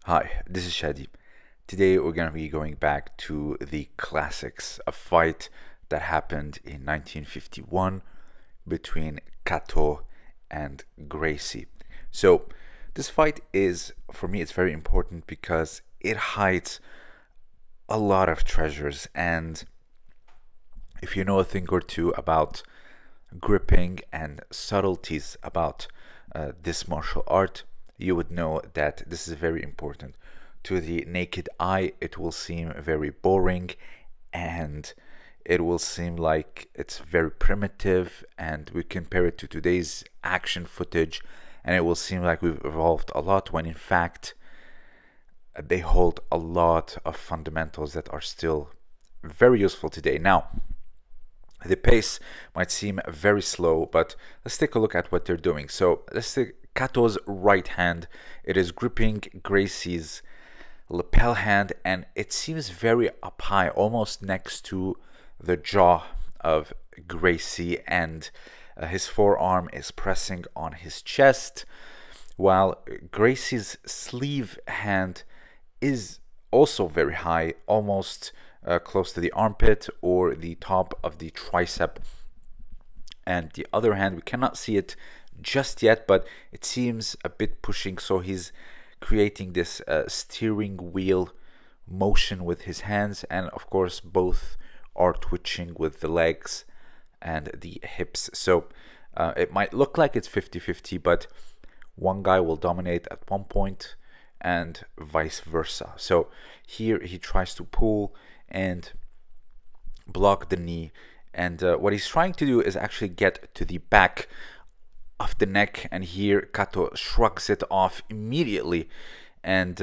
Hi, this is Shadi. Today we're going to be going back to the classics, a fight that happened in 1951 between Kato and Gracie. So this fight is, for me, it's very important because it hides a lot of treasures. And if you know a thing or two about gripping and subtleties about this martial art, you would know that this is very important. To the naked eye, it will seem very boring and it will seem like it's very primitive, and we compare it to today's action footage and it will seem like we've evolved a lot, when in fact they hold a lot of fundamentals that are still very useful today. Now, the pace might seem very slow, but let's take a look at what they're doing. So let's take Kato's right hand. It is gripping Gracie's lapel hand, and it seems very up high, almost next to the jaw of Gracie, and his forearm is pressing on his chest, while Gracie's sleeve hand is also very high, almost close to the armpit or the top of the tricep. And the other hand, we cannot see it just yet, but it seems a bit pushing, so he's creating this steering wheel motion with his hands, and of course both are twitching with the legs and the hips. So it might look like it's 50-50, but one guy will dominate at one point and vice versa. So here he tries to pull and block the knee, and what he's trying to do is actually get to the back of the neck, and here Kato shrugs it off immediately and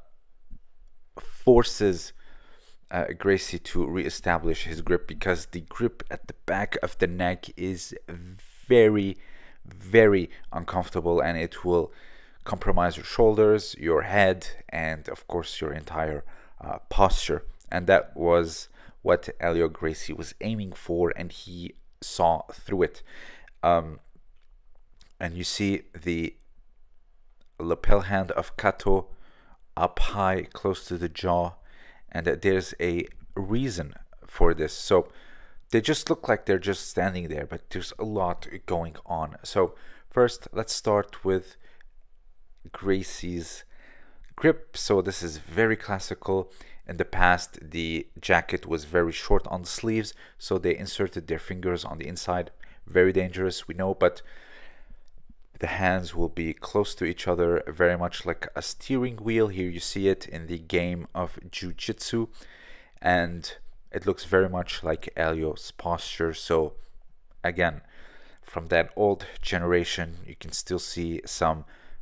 forces Gracie to reestablish his grip, because the grip at the back of the neck is very uncomfortable, and it will compromise your shoulders, your head, and of course your entire posture. And that was what Helio Gracie was aiming for, and he saw through it. And you see the lapel hand of Kato up high, close to the jaw, and there's a reason for this. So they just look like they're just standing there, but there's a lot going on. So first, let's start with Gracie's grip. So this is very classical. In the past, the jacket was very short on the sleeves, so they inserted their fingers on the inside. Very dangerous, we know, but the hands will be close to each other, very much like a steering wheel. Here you see it in the game of Jitsu, and it looks very much like Helio's posture. So again, from that old generation, you can still see some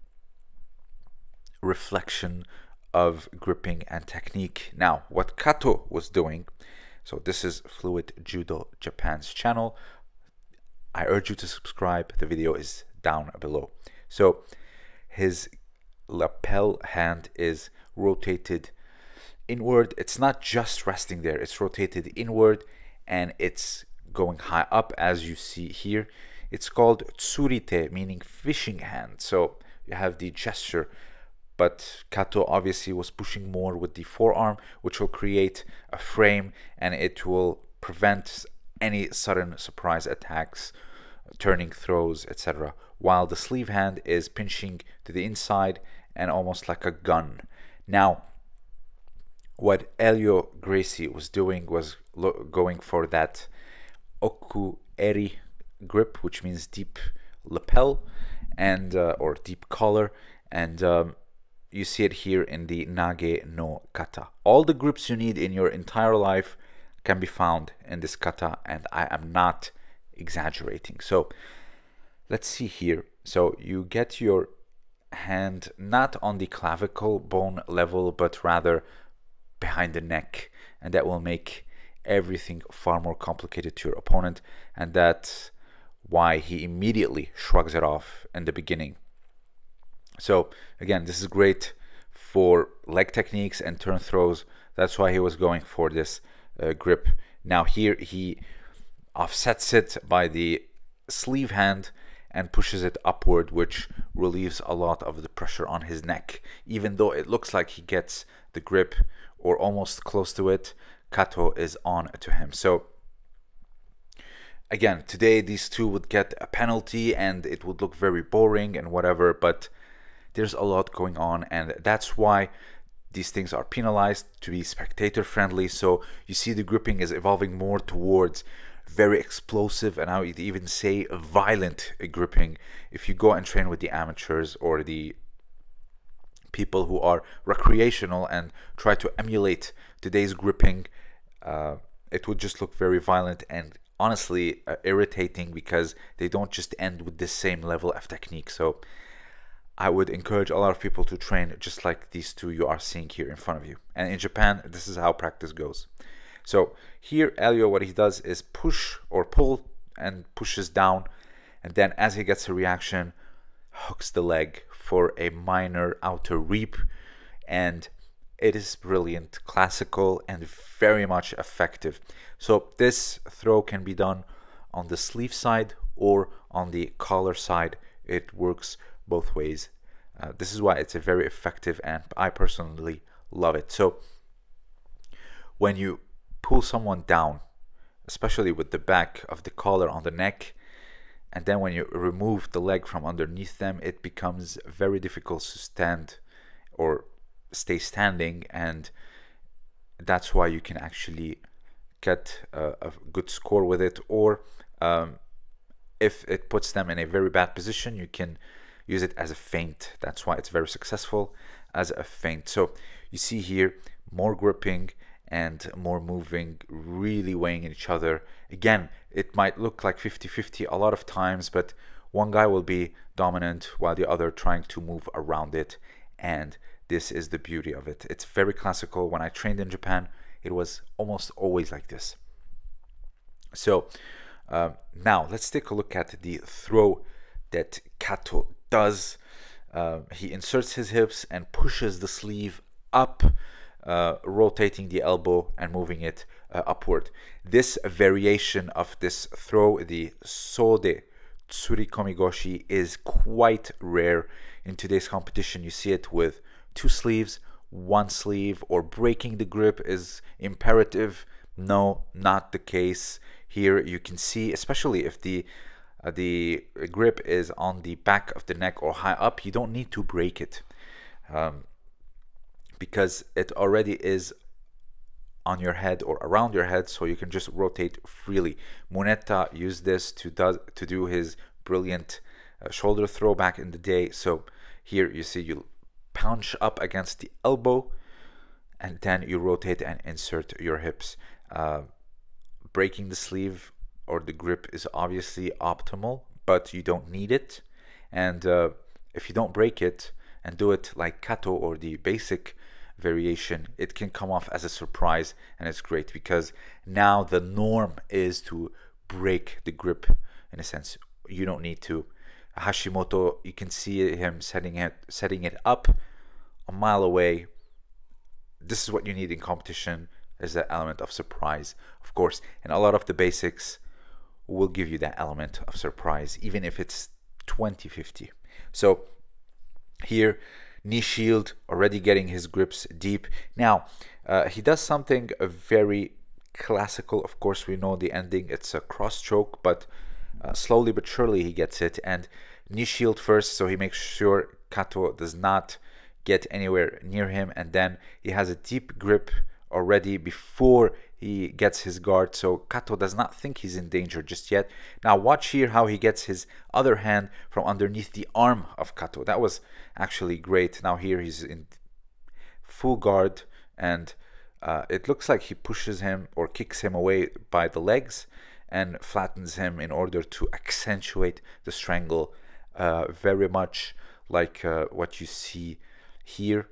reflection of gripping and technique. Now, what Kato was doing, so this is Fluid Judo Japan's channel. I urge you to subscribe. The video is down below. So his lapel hand is rotated inward. It's not just resting there, it's rotated inward, and it's going high up, as you see here. It's called tsurite, meaning fishing hand. So you have the gesture, but Kato obviously was pushing more with the forearm, which will create a frame, and it will prevent any sudden surprise attacks, turning throws, etc. While the sleeve hand is pinching to the inside and almost like a gun. Now, what Helio Gracie was doing was going for that oku eri grip, which means deep lapel and or deep collar, and you see it here in the Nage no kata. All the grips you need in your entire life can be found in this kata, and I am not exaggerating. So let's see here. So you get your hand not on the clavicle bone level, but rather behind the neck, and that will make everything far more complicated to your opponent, and that's why he immediately shrugs it off in the beginning. So again, this is great for leg techniques and turn throws. That's why he was going for this grip. Now here he offsets it by the sleeve hand, and pushes it upward, which relieves a lot of the pressure on his neck. Even though it looks like he gets the grip or almost close to it, Kato is on to him. So again, today these two would get a penalty and it would look very boring and whatever, but there's a lot going on, and that's why these things are penalized, to be spectator friendly. So you see the gripping is evolving more towards very explosive, and I would even say violent gripping. If you go and train with the amateurs or the people who are recreational and try to emulate today's gripping, it would just look very violent and honestly irritating, because they don't just end with the same level of technique. So I would encourage a lot of people to train just like these two you are seeing here in front of you. And in Japan, this is how practice goes. So here, Helio, what he does is push or pull and pushes down. And then as he gets a reaction, hooks the leg for a minor outer reap. And it is brilliant, classical, and very much effective. So this throw can be done on the sleeve side or on the collar side. It works both ways. This is why it's a very effective, and I personally love it. So when you pull someone down, especially with the back of the collar on the neck, and then when you remove the leg from underneath them, it becomes very difficult to stand or stay standing, and that's why you can actually get a good score with it. Or if it puts them in a very bad position, you can use it as a feint. That's why it's very successful as a feint. So you see here more gripping and more moving, really weighing each other. Again, it might look like 50-50 a lot of times, but one guy will be dominant while the other trying to move around it, and this is the beauty of it. It's very classical. When I trained in Japan, it was almost always like this. So now let's take a look at the throw that Kato does. He inserts his hips and pushes the sleeve up, rotating the elbow and moving it upward. This variation of this throw, the Sode Tsurikomi Goshi, is quite rare in today's competition. You see it with two sleeves, one sleeve, or breaking the grip is imperative. No, not the case here. You can see, especially if the grip is on the back of the neck or high up, you don't need to break it, because it already is on your head or around your head, so you can just rotate freely. Muneta used this to do his brilliant shoulder throw back in the day. So here you see you punch up against the elbow, and then you rotate and insert your hips. Breaking the sleeve or the grip is obviously optimal, but you don't need it. And if you don't break it and do it like Kato or the basic variation, it can come off as a surprise, and it's great because now the norm is to break the grip. In a sense, you don't need to. Hashimoto, you can see him setting it up a mile away. This is what you need in competition, is that element of surprise, of course, and a lot of the basics will give you that element of surprise, even if it's 20-50. So here, knee shield, already getting his grips deep. Now, he does something very classical. Of course, we know the ending, it's a cross choke, but slowly but surely he gets it. And knee shield first, so he makes sure Kato does not get anywhere near him, and then he has a deep grip already before he gets his guard, so Kato does not think he's in danger just yet. Now watch here how he gets his other hand from underneath the arm of Kato. That was actually great. Now here he's in full guard, and it looks like he pushes him or kicks him away by the legs and flattens him in order to accentuate the strangle, very much like what you see here.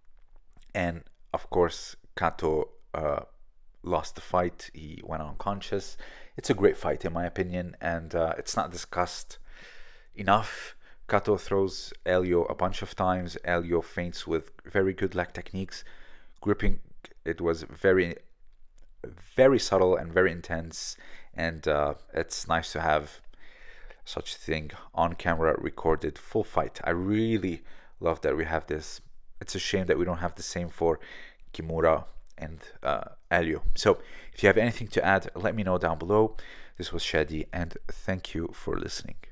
And of course Kato lost the fight. He went unconscious. It's a great fight in my opinion, and it's not discussed enough. Kato throws Helio a bunch of times. Helio feints with very good leg techniques. Gripping, it was very subtle and very intense, and it's nice to have such thing on camera, recorded full fight. I really love that we have this. It's a shame that we don't have the same for Kimura and Helio. So if you have anything to add, let me know down below. This was Shadi, and thank you for listening.